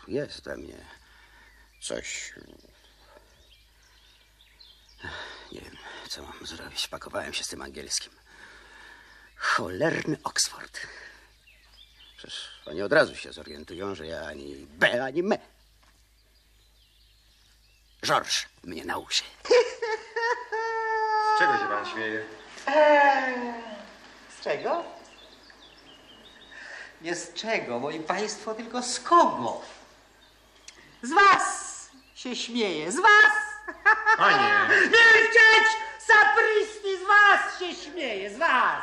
jest we mnie coś... Nie wiem, co mam zrobić. Pakowałem się z tym angielskim. Cholerny Oxford. Przecież oni od razu się zorientują, że ja ani B, ani me. Georges mnie nauczy. Z czego się pan śmieje? Z czego? Nie z czego, moi państwo, tylko z kogo? Z was się śmieje, z was! Panie! Milczeć! Sapristi, z was się śmieje, z was!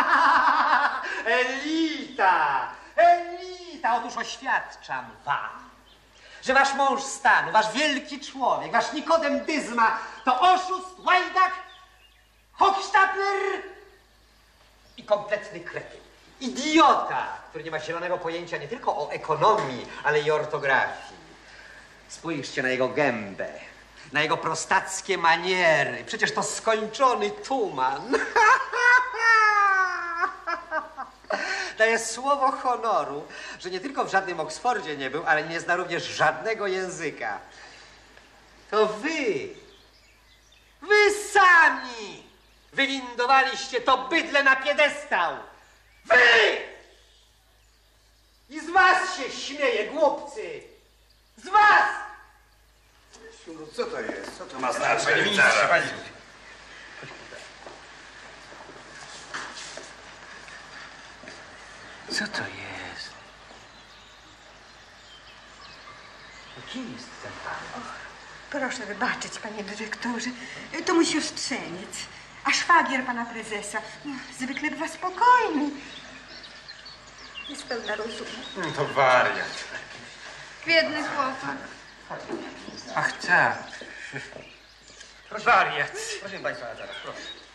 Elita! Elita! Otóż oświadczam wam, że wasz mąż stanu, wasz wielki człowiek, wasz Nikodem Dyzma to oszust, łajdak, hochsztapler i kompletny kretyn. Idiota, który nie ma zielonego pojęcia nie tylko o ekonomii, ale i ortografii. Spójrzcie na jego gębę, na jego prostackie maniery. Przecież to skończony tuman. Daję słowo honoru, że nie tylko w żadnym Oksfordzie nie był, ale nie zna również żadnego języka. To wy sami wywindowaliście to bydlę na piedestał. Wy! I z was się śmieje, głupcy! Z was! No co to jest? Co to ma Panie znaczyć? ministrze, panie... Co to jest? Kim jest ten pan? Proszę wybaczyć, panie dyrektorze. To mój siostrzeniec, a szwagier pana prezesa. No, zwykle bywa spokojny. Jest pełna rozumu. To wariat. Biedny chłopak. Ach tak. Wariat. Proszę państwa, zaraz, proszę.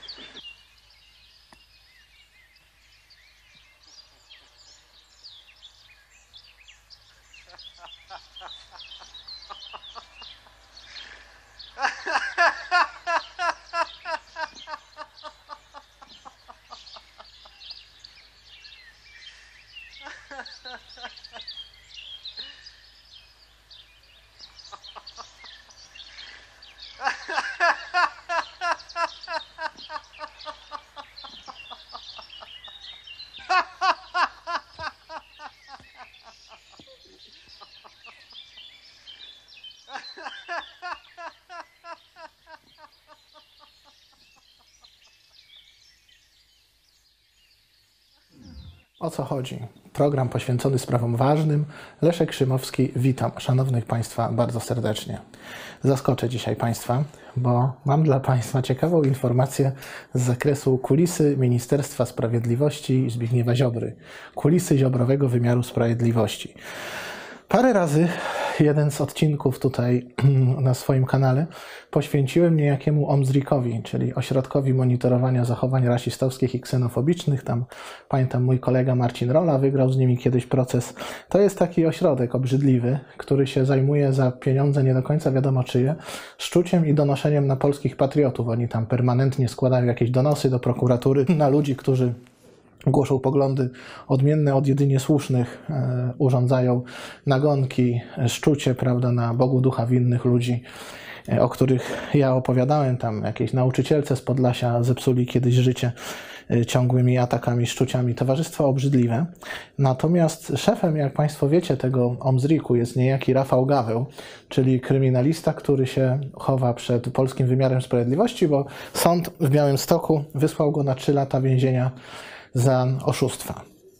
O co chodzi? Program poświęcony sprawom ważnym. Leszek Szymowski, witam szanownych Państwa bardzo serdecznie. Zaskoczę dzisiaj Państwa, bo mam dla Państwa ciekawą informację z zakresu kulisy Ministerstwa Sprawiedliwości Zbigniewa Ziobry. Kulisy ziobrowego wymiaru sprawiedliwości. Parę razy jeden z odcinków tutaj na swoim kanale poświęciłem niejakiemu OMZRIK-owi, czyli Ośrodkowi Monitorowania Zachowań Rasistowskich i Ksenofobicznych. Tam, pamiętam, mój kolega Marcin Rola wygrał z nimi kiedyś proces. To jest taki ośrodek obrzydliwy, który się zajmuje za pieniądze nie do końca wiadomo czyje, szczuciem i donoszeniem na polskich patriotów. Oni tam permanentnie składają jakieś donosy do prokuratury na ludzi, którzy głoszą poglądy odmienne od jedynie słusznych, urządzają nagonki, szczucie, prawda, na Bogu ducha winnych ludzi, o których ja opowiadałem. Tam jakiejś nauczycielce z Podlasia zepsuli kiedyś życie ciągłymi atakami, szczuciami. Towarzystwo obrzydliwe. Natomiast szefem, jak Państwo wiecie, tego OMZRIK-u jest niejaki Rafał Gaweł, czyli kryminalista, który się chowa przed polskim wymiarem sprawiedliwości, bo sąd w Białymstoku wysłał go na 3 lata więzienia za oszustwa.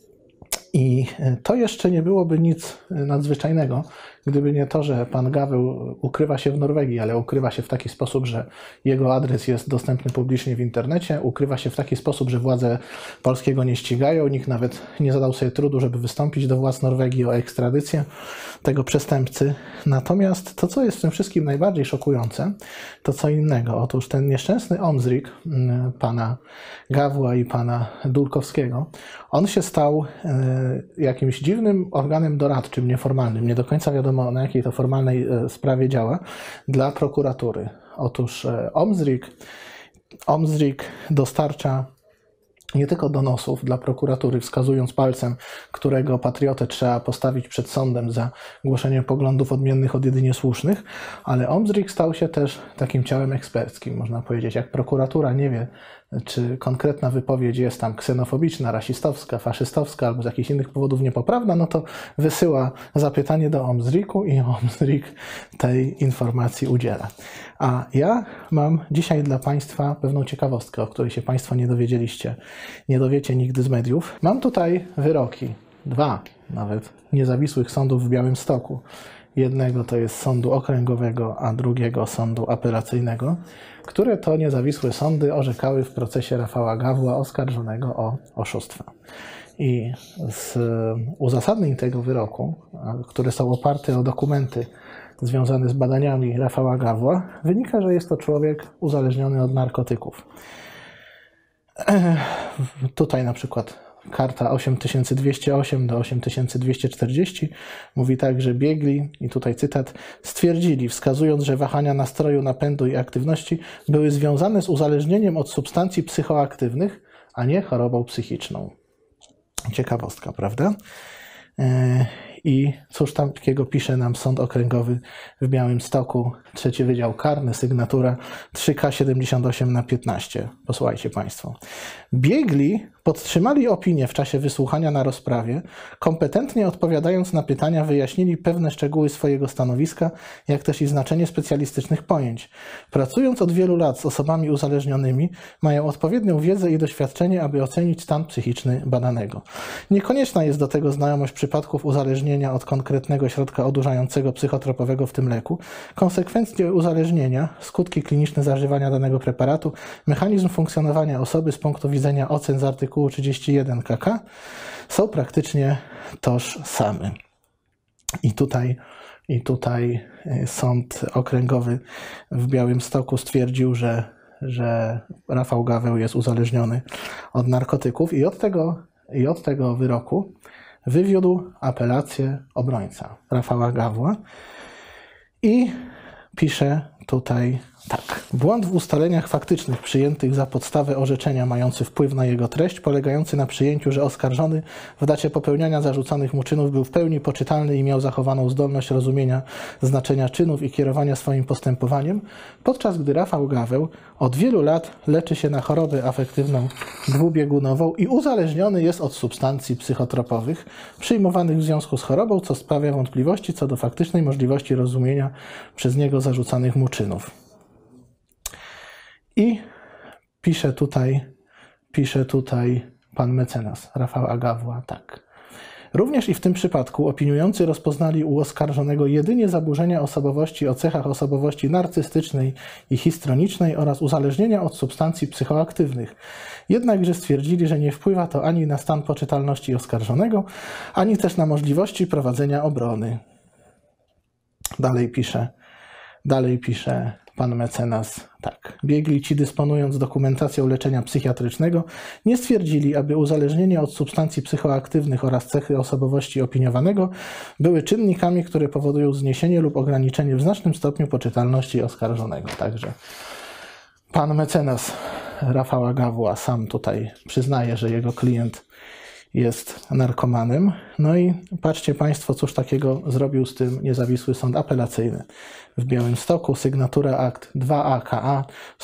I to jeszcze nie byłoby nic nadzwyczajnego, gdyby nie to, że pan Gaweł ukrywa się w Norwegii, ale ukrywa się w taki sposób, że jego adres jest dostępny publicznie w internecie, ukrywa się w taki sposób, że władze polskie go nie ścigają, nikt nawet nie zadał sobie trudu, żeby wystąpić do władz Norwegii o ekstradycję tego przestępcy. Natomiast to, co jest w tym wszystkim najbardziej szokujące, to co innego. Otóż ten nieszczęsny OMZRIK pana Gawła i pana Dulkowskiego, on się stał jakimś dziwnym organem doradczym, nieformalnym. Nie do końca wiadomo, na jakiej to formalnej sprawie działa, dla prokuratury. Otóż OMZRIK dostarcza nie tylko donosów dla prokuratury, wskazując palcem, którego patriotę trzeba postawić przed sądem za głoszenie poglądów odmiennych od jedynie słusznych, ale Omzrik stał się też takim ciałem eksperckim, można powiedzieć. Jak prokuratura nie wie, czy konkretna wypowiedź jest tam ksenofobiczna, rasistowska, faszystowska albo z jakichś innych powodów niepoprawna, no to wysyła zapytanie do Omzriku i Omzrik tej informacji udziela. A ja mam dzisiaj dla Państwa pewną ciekawostkę, o której się Państwo nie dowiedzieliście, nie dowiecie nigdy z mediów. Mam tutaj wyroki, 2 nawet, niezawisłych sądów w Białymstoku. Jednego to jest sądu okręgowego, a drugiego sądu apelacyjnego, które to niezawisłe sądy orzekały w procesie Rafała Gawła oskarżonego o oszustwa. I z uzasadnień tego wyroku, które są oparte o dokumenty związane z badaniami Rafała Gawła, wynika, że jest to człowiek uzależniony od narkotyków. Tutaj na przykład karta 8208 do 8240 mówi tak, że biegli, i tutaj cytat, stwierdzili, wskazując, że wahania nastroju, napędu i aktywności były związane z uzależnieniem od substancji psychoaktywnych, a nie chorobą psychiczną. Ciekawostka, prawda? I cóż tam takiego pisze nam Sąd Okręgowy w Białymstoku, 3 Wydział Karny, sygnatura 3K78/15. Posłuchajcie Państwo. Biegli podtrzymali opinię w czasie wysłuchania na rozprawie, kompetentnie odpowiadając na pytania wyjaśnili pewne szczegóły swojego stanowiska, jak też i znaczenie specjalistycznych pojęć. Pracując od wielu lat z osobami uzależnionymi, mają odpowiednią wiedzę i doświadczenie, aby ocenić stan psychiczny badanego. Niekonieczna jest do tego znajomość przypadków uzależnienia od konkretnego środka odurzającego psychotropowego, w tym leku, konsekwencje uzależnienia, skutki kliniczne zażywania danego preparatu, mechanizm funkcjonowania osoby z punktu widzenia ocen z artykułu 31 KK są praktycznie tożsame. I tutaj Sąd Okręgowy w Białymstoku stwierdził, że Rafał Gaweł jest uzależniony od narkotyków i od tego wyroku wywiódł apelację obrońca Rafała Gawła i pisze tutaj tak. Błąd w ustaleniach faktycznych przyjętych za podstawę orzeczenia mający wpływ na jego treść, polegający na przyjęciu, że oskarżony w dacie popełniania zarzucanych mu czynów był w pełni poczytalny i miał zachowaną zdolność rozumienia znaczenia czynów i kierowania swoim postępowaniem, podczas gdy Rafał Gaweł od wielu lat leczy się na chorobę afektywną dwubiegunową i uzależniony jest od substancji psychotropowych przyjmowanych w związku z chorobą, co sprawia wątpliwości co do faktycznej możliwości rozumienia przez niego zarzucanych mu czynów. I pisze tutaj pan mecenas Rafała Gawła tak. Również i w tym przypadku opiniujący rozpoznali u oskarżonego jedynie zaburzenia osobowości o cechach osobowości narcystycznej i histronicznej oraz uzależnienia od substancji psychoaktywnych. Jednakże stwierdzili, że nie wpływa to ani na stan poczytalności oskarżonego, ani też na możliwości prowadzenia obrony. Dalej pisze pan mecenas tak. Biegli ci, dysponując dokumentacją leczenia psychiatrycznego, nie stwierdzili, aby uzależnienie od substancji psychoaktywnych oraz cechy osobowości opiniowanego były czynnikami, które powodują zniesienie lub ograniczenie w znacznym stopniu poczytalności oskarżonego. Także pan mecenas Rafała Gawła sam tutaj przyznaje, że jego klient jest narkomanem. No i patrzcie Państwo, cóż takiego zrobił z tym niezawisły sąd apelacyjny w Białymstoku. Sygnatura akt 2AKA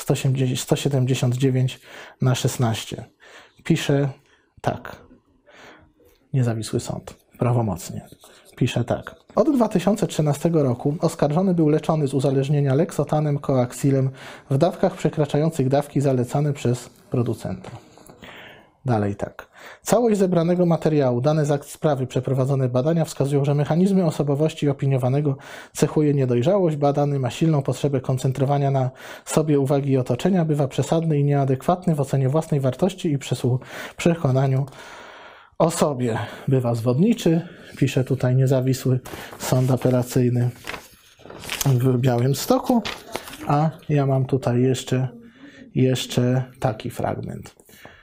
179/16. Pisze tak. Niezawisły sąd. Prawomocnie. Pisze tak. Od 2013 roku oskarżony był leczony z uzależnienia leksotanem, koaxilem w dawkach przekraczających dawki zalecane przez producenta. Dalej tak. Całość zebranego materiału, dane z akt sprawy, przeprowadzone badania wskazują, że mechanizmy osobowości opiniowanego cechuje niedojrzałość. Badany ma silną potrzebę koncentrowania na sobie uwagi i otoczenia, bywa przesadny i nieadekwatny w ocenie własnej wartości i przekonaniu o sobie. Bywa zwodniczy, pisze tutaj niezawisły sąd apelacyjny w Białymstoku, a ja mam tutaj jeszcze taki fragment.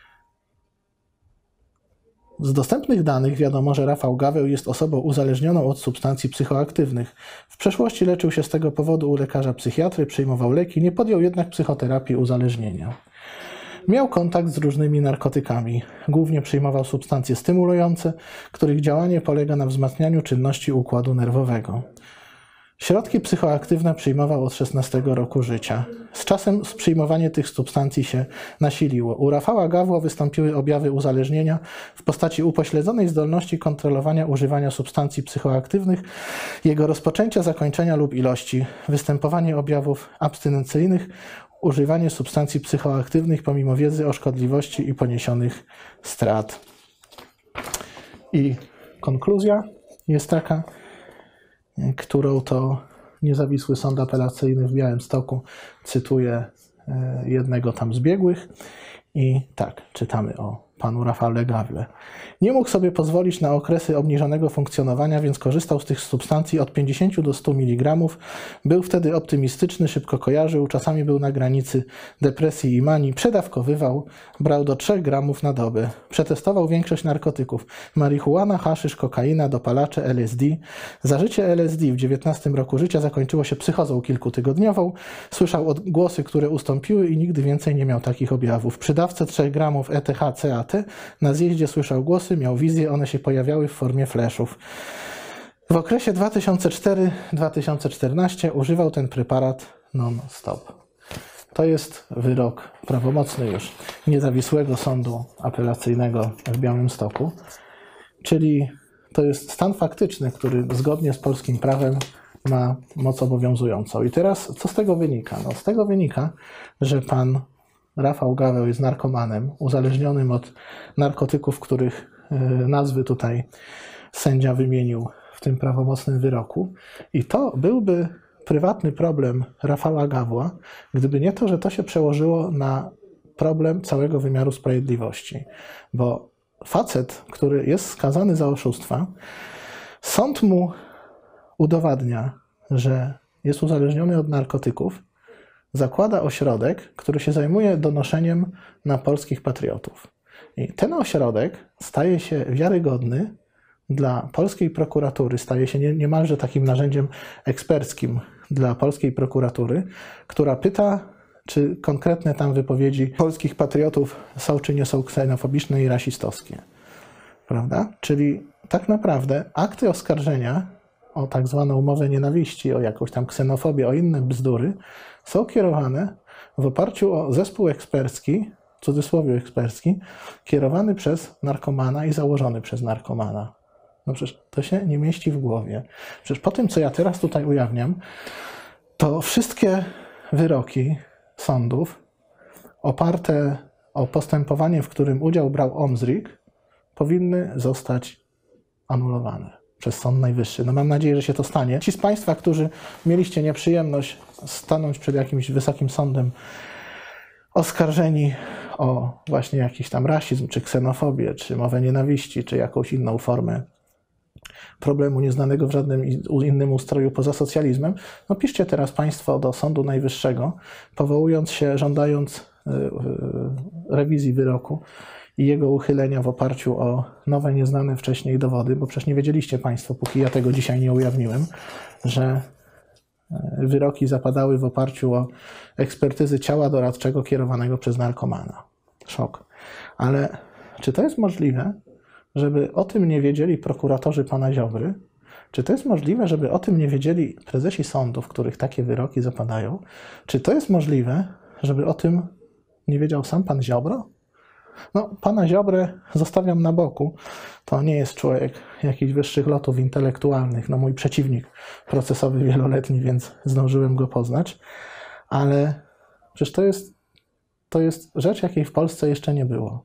Z dostępnych danych wiadomo, że Rafał Gaweł jest osobą uzależnioną od substancji psychoaktywnych. W przeszłości leczył się z tego powodu u lekarza psychiatry, przyjmował leki, nie podjął jednak psychoterapii uzależnienia. Miał kontakt z różnymi narkotykami. Głównie przyjmował substancje stymulujące, których działanie polega na wzmacnianiu czynności układu nerwowego. Środki psychoaktywne przyjmował od 16 roku życia. Z czasem przyjmowanie tych substancji się nasiliło. U Rafała Gawła wystąpiły objawy uzależnienia w postaci upośledzonej zdolności kontrolowania używania substancji psychoaktywnych, jego rozpoczęcia, zakończenia lub ilości, występowanie objawów abstynencyjnych, używanie substancji psychoaktywnych pomimo wiedzy o szkodliwości i poniesionych strat. I konkluzja jest taka, którą to niezawisły sąd apelacyjny w Białymstoku cytuje jednego tam z biegłych i tak, czytamy o panu Rafale Gawle. Nie mógł sobie pozwolić na okresy obniżonego funkcjonowania, więc korzystał z tych substancji od 50 do 100 mg. Był wtedy optymistyczny, szybko kojarzył, czasami był na granicy depresji i manii, przedawkowywał, brał do 3 gramów na dobę. Przetestował większość narkotyków: marihuana, haszysz, kokaina, dopalacze, LSD. Zażycie LSD w 19 roku życia zakończyło się psychozą kilkutygodniową. Słyszał odgłosy, które ustąpiły i nigdy więcej nie miał takich objawów. Przy dawce 3 gramów ETH-CAT na zjeździe słyszał głosy, miał wizje, one się pojawiały w formie fleszów. W okresie 2004-2014 używał ten preparat non-stop. To jest wyrok prawomocny już niezawisłego sądu apelacyjnego w Białymstoku, czyli to jest stan faktyczny, który zgodnie z polskim prawem ma moc obowiązującą. I teraz co z tego wynika? No, z tego wynika, że pan Rafał Gaweł jest narkomanem, uzależnionym od narkotyków, których nazwy tutaj sędzia wymienił w tym prawomocnym wyroku. I to byłby prywatny problem Rafała Gawła, gdyby nie to, że to się przełożyło na problem całego wymiaru sprawiedliwości. Bo facet, który jest skazany za oszustwa, sąd mu udowadnia, że jest uzależniony od narkotyków, zakłada ośrodek, który się zajmuje donoszeniem na polskich patriotów. I ten ośrodek staje się wiarygodny dla polskiej prokuratury, staje się niemalże takim narzędziem eksperckim dla polskiej prokuratury, która pyta, czy konkretne tam wypowiedzi polskich patriotów są czy nie są ksenofobiczne i rasistowskie. Prawda? Czyli tak naprawdę akty oskarżenia o tak zwaną mowę nienawiści, o jakąś tam ksenofobię, o inne bzdury, są kierowane w oparciu o zespół ekspercki, w cudzysłowie ekspercki, kierowany przez narkomana i założony przez narkomana. No przecież to się nie mieści w głowie. Przecież po tym, co ja teraz tutaj ujawniam, to wszystkie wyroki sądów oparte o postępowanie, w którym udział brał OMZRiK, powinny zostać anulowane przez Sąd Najwyższy. No mam nadzieję, że się to stanie. Ci z Państwa, którzy mieliście nieprzyjemność stanąć przed jakimś wysokim sądem oskarżeni o właśnie jakiś tam rasizm, czy ksenofobię, czy mowę nienawiści, czy jakąś inną formę problemu nieznanego w żadnym innym ustroju poza socjalizmem, no piszcie teraz Państwo do Sądu Najwyższego, powołując się, żądając rewizji wyroku i jego uchylenia w oparciu o nowe, nieznane wcześniej dowody, bo przecież nie wiedzieliście Państwo, póki ja tego dzisiaj nie ujawniłem, że wyroki zapadały w oparciu o ekspertyzy ciała doradczego kierowanego przez narkomana. Szok. Ale czy to jest możliwe, żeby o tym nie wiedzieli prokuratorzy pana Ziobry? Czy to jest możliwe, żeby o tym nie wiedzieli prezesi sądów, w których takie wyroki zapadają? Czy to jest możliwe, żeby o tym nie wiedział sam pan Ziobro? No, pana Ziobrę zostawiam na boku. To nie jest człowiek jakichś wyższych lotów intelektualnych. No, mój przeciwnik procesowy wieloletni, więc zdążyłem go poznać. Ale przecież to jest rzecz, jakiej w Polsce jeszcze nie było.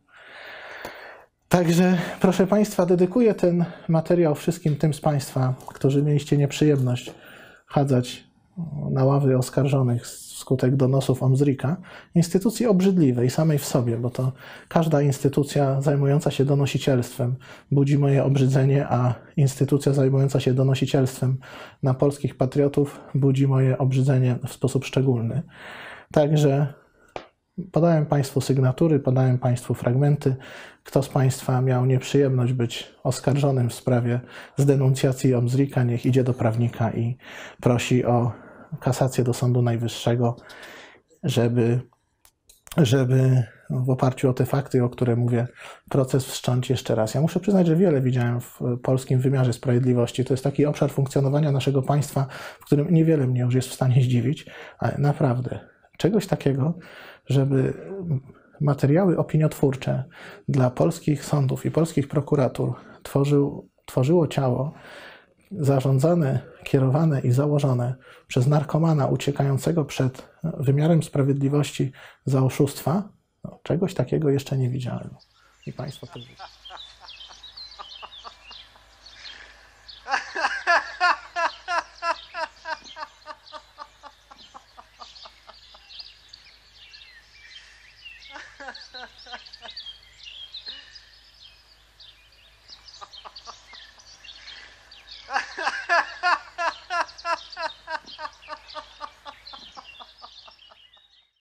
Także, proszę Państwa, dedykuję ten materiał wszystkim tym z Państwa, którzy mieliście nieprzyjemność chadzać na ławy oskarżonych wskutek donosów OMZRiK-a, instytucji obrzydliwej samej w sobie, bo to każda instytucja zajmująca się donosicielstwem budzi moje obrzydzenie, a instytucja zajmująca się donosicielstwem na polskich patriotów budzi moje obrzydzenie w sposób szczególny. Także podałem Państwu sygnatury, podałem Państwu fragmenty. Kto z Państwa miał nieprzyjemność być oskarżonym w sprawie z denuncjacji OMZRiK-a, niech idzie do prawnika i prosi o kasację do Sądu Najwyższego, żeby w oparciu o te fakty, o które mówię, proces wszcząć jeszcze raz. Ja muszę przyznać, że wiele widziałem w polskim wymiarze sprawiedliwości. To jest taki obszar funkcjonowania naszego państwa, w którym niewiele mnie już jest w stanie zdziwić, ale naprawdę czegoś takiego, żeby materiały opiniotwórcze dla polskich sądów i polskich prokuratur tworzyło ciało zarządzane, kierowane i założone przez narkomana uciekającego przed wymiarem sprawiedliwości za oszustwa, no, czegoś takiego jeszcze nie widziałem. I Państwo to widzą.